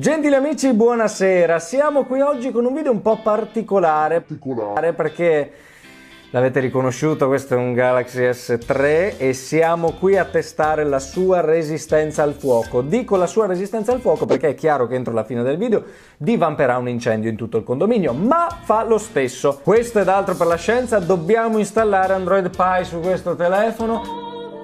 Gentili amici, buonasera. Siamo qui oggi con un video un po' particolare perché l'avete riconosciuto, questo è un Galaxy S3 e siamo qui a testare la sua resistenza al fuoco. Dico la sua resistenza al fuoco perché è chiaro che entro la fine del video divamperà un incendio in tutto il condominio, ma fa lo stesso. Questo ed altro per la scienza. Dobbiamo installare Android Pie su questo telefono.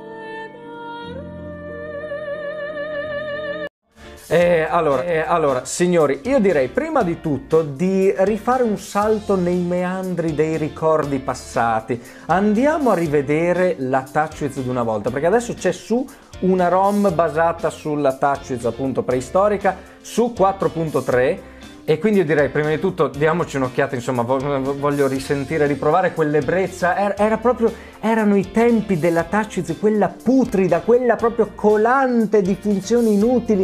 Allora, signori, io direi prima di tutto di rifare un salto nei meandri dei ricordi passati. Andiamo a rivedere la TouchWiz di una volta, perché adesso c'è su una ROM basata sulla TouchWiz appunto preistorica su 4.3 e quindi io direi prima di tutto diamoci un'occhiata, insomma, voglio risentire, riprovare quell'ebbrezza. Erano i tempi della TouchWiz, quella putrida, quella proprio colante di funzioni inutili.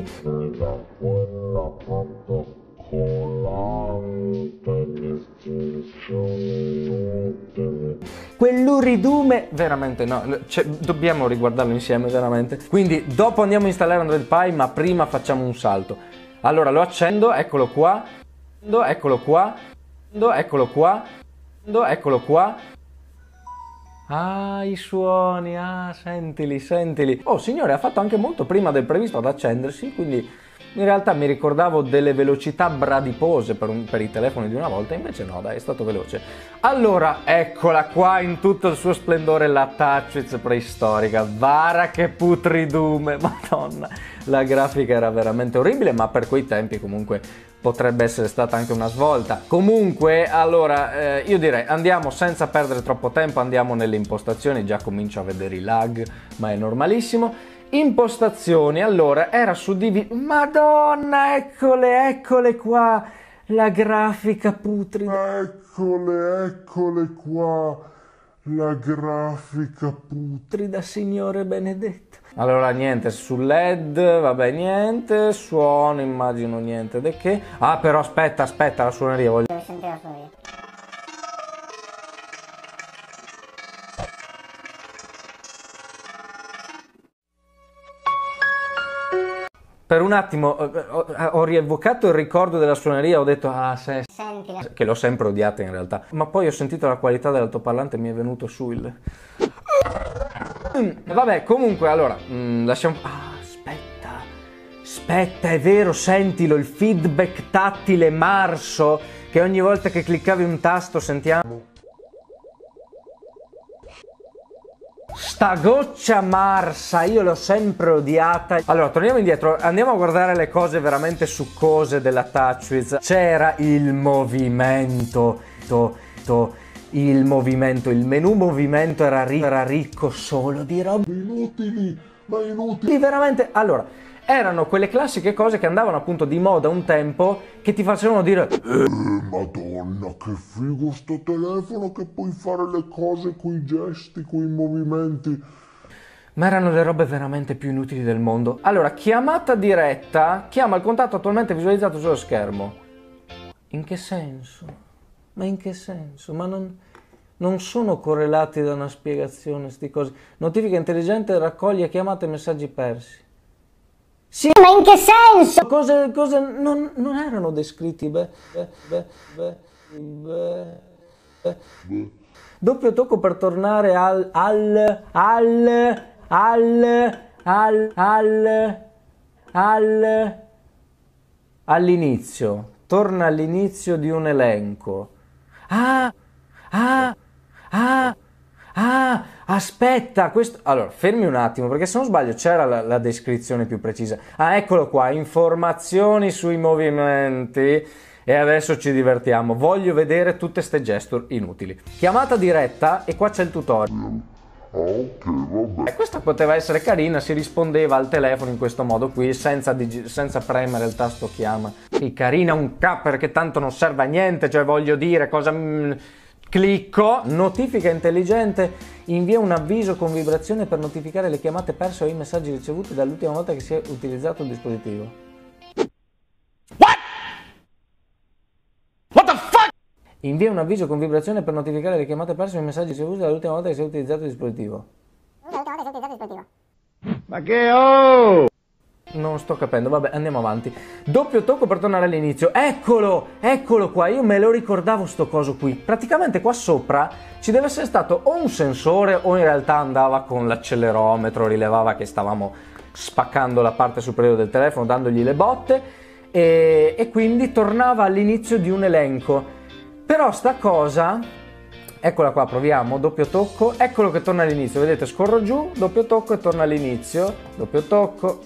Quell'uridume, veramente no, dobbiamo riguardarlo insieme, veramente. Quindi dopo andiamo a installare Android Pie, ma prima facciamo un salto. Allora lo accendo, eccolo qua, eccolo qua, eccolo qua, eccolo qua. Ah, i suoni, sentili, sentili. Oh signore, ha fatto anche molto prima del previsto ad accendersi, quindi in realtà mi ricordavo delle velocità bradipose per i telefoni di una volta, invece no, dai, è stato veloce. Allora, eccola qua in tutto il suo splendore, la TouchWiz preistorica. Vara che putridume, madonna. La grafica era veramente orribile, ma per quei tempi comunque potrebbe essere stata anche una svolta. Comunque, allora, io direi andiamo senza perdere troppo tempo, andiamo nelle impostazioni, già comincio a vedere i lag, ma è normalissimo. Impostazioni, allora, era suddiviso. Madonna, eccole qua, la grafica putrida. Eccole qua, la grafica putrida, Signore benedetto. Allora, niente, sul LED, vabbè, niente, suono, immagino niente di che. Ah, però aspetta, la suoneria, voglio sentire la suoneria. Per un attimo ho rievocato il ricordo della suoneria, ho detto sentila, che l'ho sempre odiata in realtà, ma poi ho sentito la qualità dell'altoparlante e mi è venuto su il... Vabbè, comunque, allora, lasciamo... Aspetta, è vero, sentilo, il feedback tattile marso, che ogni volta che cliccavi un tasto sentiamo... Sta goccia marsa, io l'ho sempre odiata. Allora, torniamo indietro, andiamo a guardare le cose veramente succose della TouchWiz. C'era il movimento, il menu movimento era ricco solo di robe inutili, ma inutili. Veramente, allora, erano quelle classiche cose che andavano appunto di moda un tempo, che ti facevano dire Madonna, che figo sto telefono che puoi fare le cose coi gesti, coi movimenti. Ma erano le robe veramente più inutili del mondo. Allora, chiamata diretta, chiama il contatto attualmente visualizzato sullo schermo. In che senso? Ma in che senso? Ma non sono correlati da una spiegazione sti cose. Notifica intelligente raccoglie chiamate e messaggi persi. Sì, ma in che senso? Cose non erano descritti. Doppio tocco per tornare all'inizio. Torna all'inizio di un elenco. Aspetta, questo... Allora, fermi un attimo, perché se non sbaglio c'era la descrizione più precisa. Eccolo qua, informazioni sui movimenti. E adesso ci divertiamo. Voglio vedere tutte ste gesture inutili. Chiamata diretta, e qua c'è il tutorial. Ok, vabbè. Questa poteva essere carina, si rispondeva al telefono in questo modo qui, senza premere il tasto chiama. Sì, carina un K, perché tanto non serve a niente, cioè voglio dire, cosa... Clicco, notifica intelligente, invia un avviso con vibrazione per notificare le chiamate perse o i messaggi ricevuti dall'ultima volta che si è utilizzato il dispositivo. What the fuck? Invia un avviso con vibrazione per notificare le chiamate perse o i messaggi ricevuti dall'ultima volta che si è utilizzato il dispositivo. Ma che oh! Non sto capendo, vabbè, andiamo avanti. Doppio tocco per tornare all'inizio. Eccolo qua, io me lo ricordavo sto coso qui. Praticamente qua sopra ci deve essere stato o un sensore o in realtà andava con l'accelerometro, rilevava che stavamo spaccando la parte superiore del telefono, dandogli le botte e quindi tornava all'inizio di un elenco. Però sta cosa, eccola qua, proviamo, doppio tocco, eccolo che torna all'inizio, vedete, scorro giù, doppio tocco e torna all'inizio, doppio tocco.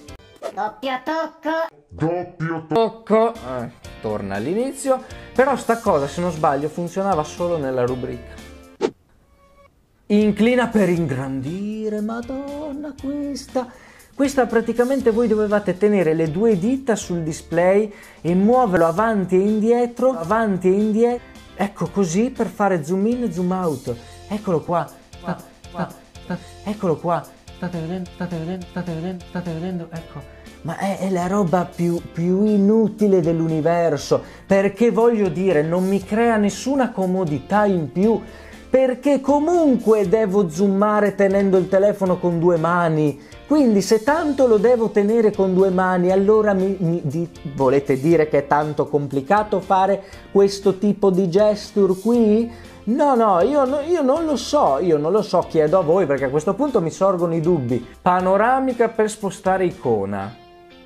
Doppio tocco, torna all'inizio, però sta cosa, se non sbaglio, funzionava solo nella rubrica. Inclina per ingrandire, madonna questa praticamente voi dovevate tenere le due dita sul display e muoverlo avanti e indietro, ecco così per fare zoom in e zoom out. Eccolo qua, eccolo qua, state vedendo, ecco. Ma è la roba più inutile dell'universo, perché voglio dire, non mi crea nessuna comodità in più, perché comunque devo zoomare tenendo il telefono con due mani, quindi se tanto lo devo tenere con due mani, allora volete dire che è tanto complicato fare questo tipo di gesture qui? No, io non lo so, chiedo a voi perché a questo punto mi sorgono i dubbi. Panoramica per spostare icona.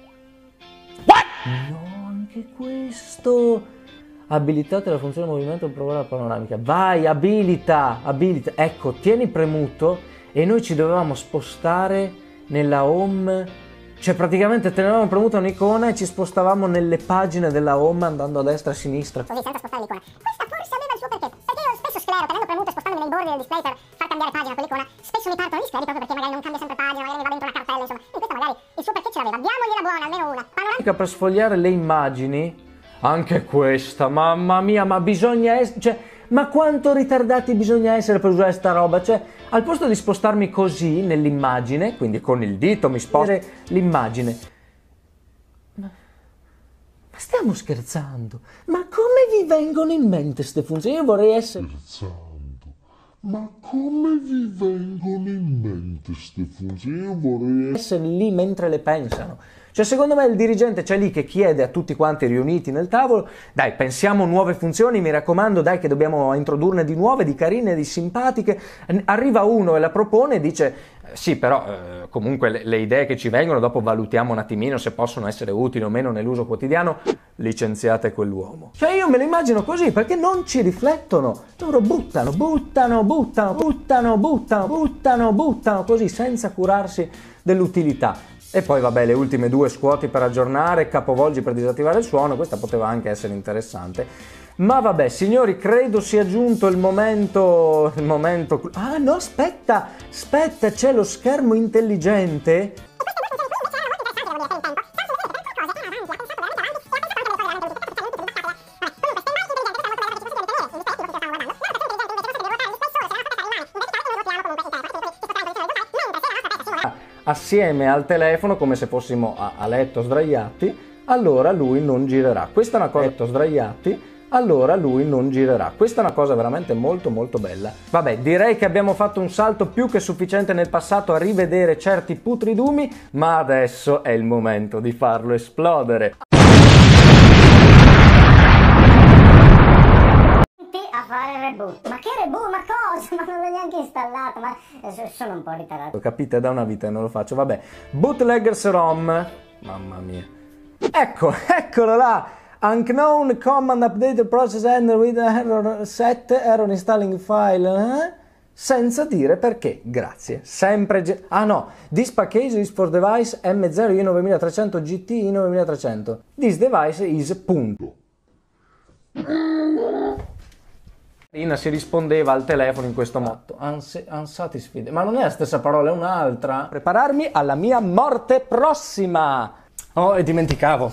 No, anche questo. Abilitate la funzione movimento per provare la panoramica. Vai, abilita. Ecco, tieni premuto e noi ci dovevamo spostare nella home. Cioè praticamente tenevamo premuta un'icona e ci spostavamo nelle pagine della home andando a destra e a sinistra. Così senza spostare l'icona. Questa forse aveva il suo perché. Perché io spesso sclero tenendo premuto e spostandomi nei bordi del display per far cambiare pagina a quell'icona. Spesso mi partono gli scleri proprio perché magari non cambia sempre pagina, magari mi va dentro una cartella, insomma. In questa magari il suo perché ce l'aveva. Diamogliela buona, almeno una. Panoramica per sfogliare le immagini. Anche questa, mamma mia, ma bisogna essere, cioè, ma quanto ritardati bisogna essere per usare sta roba? Cioè, al posto di spostarmi così nell'immagine, quindi con il dito mi sposto l'immagine. Ma stiamo scherzando? Ma come vi vengono in mente queste funzioni? Io vorrei essere... Ma come vi vengono in mente queste funzioni? Io vorrei essere lì mentre le pensano. Cioè secondo me il dirigente c'è lì che chiede a tutti quanti riuniti nel tavolo: dai, pensiamo nuove funzioni, mi raccomando, dai, che dobbiamo introdurne di nuove, di carine, di simpatiche. Arriva uno e la propone e dice sì, però comunque le idee che ci vengono dopo valutiamo un attimino se possono essere utili o meno nell'uso quotidiano. Licenziate quell'uomo. Cioè io me lo immagino così, perché non ci riflettono, loro buttano così senza curarsi dell'utilità. E poi vabbè, le ultime due: scuoti per aggiornare, capovolgi per disattivare il suono. Questa poteva anche essere interessante. Ma vabbè, signori, credo sia giunto il momento... Ah no, aspetta, c'è lo schermo intelligente. Assieme al telefono, come se fossimo a letto sdraiati, allora lui non girerà. Questa è una cosa, letto sdraiati, allora lui non girerà. Questa è una cosa veramente molto molto bella. Vabbè, direi che abbiamo fatto un salto più che sufficiente nel passato a rivedere certi putridumi, ma adesso è il momento di farlo esplodere. A fare reboot. Ma che reboot? Ma cosa? Ma non l'ho neanche installato, ma sono un po' ritardato. Capite, da una vita e non lo faccio. Vabbè, bootleggers ROM. Mamma mia. Ecco, eccolo là. Unknown command update process end with error set error installing file. Senza dire perché. Grazie. Sempre ah no, this package is for device M0 i9300 GT i9300. This device is punto. Si rispondeva al telefono in questo modo. Unsatisfied. Ma non è la stessa parola, è un'altra. Prepararmi alla mia morte prossima. Oh, e dimenticavo.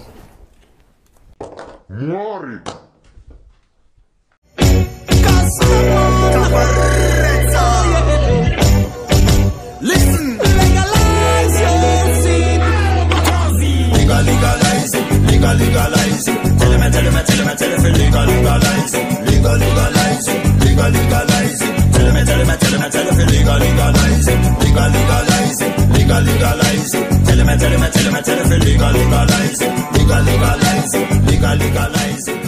muori. Listen, legalize your sin. Legalize it, legalize it. Tell me, legalize it, legalize it, legalize it. Tell me, legalize it, legalize it, legalize it. tell him, legalize it, legalize it, legalize it.